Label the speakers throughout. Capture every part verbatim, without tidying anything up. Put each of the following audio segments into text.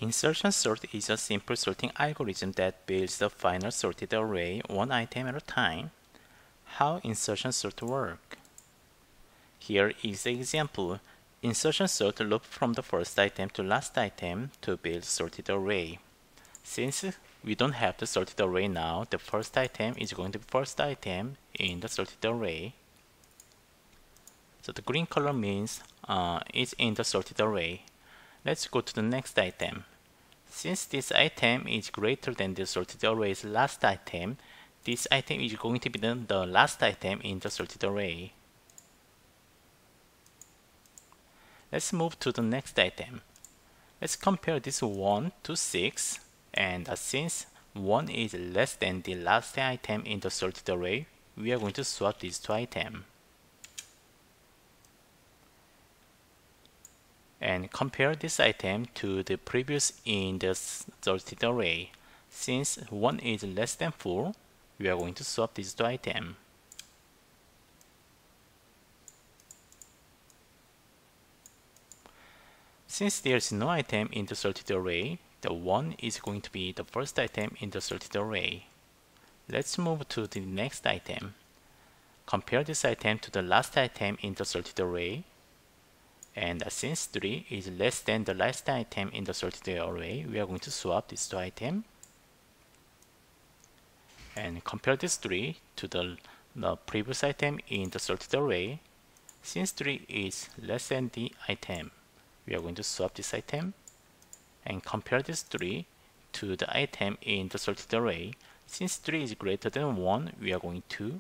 Speaker 1: Insertion sort is a simple sorting algorithm that builds the final sorted array one item at a time. How insertion sort work? Here is the example. Insertion sort loops from the first item to last item to build sorted array. Since we don't have the sorted array now, the first item is going to be first item in the sorted array. So the green color means uh, it's in the sorted array. Let's go to the next item. Since this item is greater than the sorted array's last item, this item is going to be the, the last item in the sorted array. Let's move to the next item. Let's compare this one to six, and uh, since one is less than the last item in the sorted array, we are going to swap these two items. And compare this item to the previous in the sorted array. Since one is less than four, we are going to swap these two items. Since there is no item in the sorted array, the one is going to be the first item in the sorted array. Let's move to the next item. Compare this item to the last item in the sorted array. And since three is less than the last item in the sorted array, we are going to swap these two items. And compare this three to the, the previous item in the sorted array. Since three is less than the item, we are going to swap this item. And compare this three to the item in the sorted array. Since three is greater than one, we are going to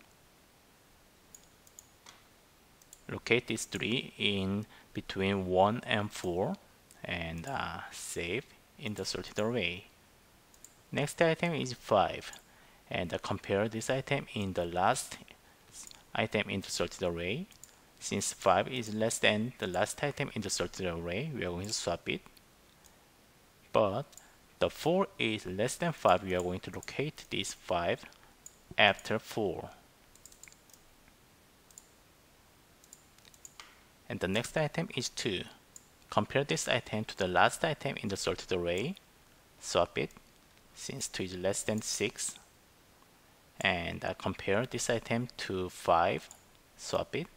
Speaker 1: locate this three in between one and four and uh, save in the sorted array. Next item is five, and uh, compare this item in the last item in the sorted array. Since five is less than the last item in the sorted array, we are going to swap it. But the four is less than five, we are going to locate this five after four. And the next item is two. Compare this item to the last item in the sorted array. Swap it, since two is less than six. And uh, compare this item to five. Swap it.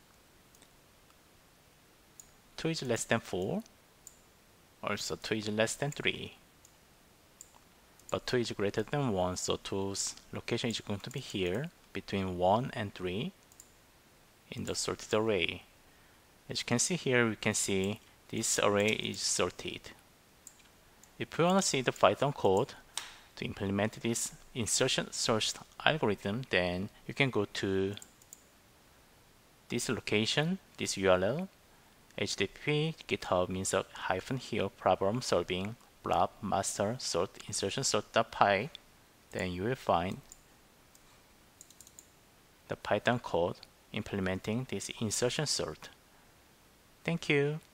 Speaker 1: two is less than four. Also two is less than three. But two is greater than one, so two's location is going to be here, between one and three in the sorted array. As you can see here, we can see this array is sorted. If you want to see the Python code to implement this insertion sort algorithm, then you can go to this location, this U R L, http github means a hyphen here problem solving blob master sort insertion sort.py. Then you will find the Python code implementing this insertion sort. Thank you.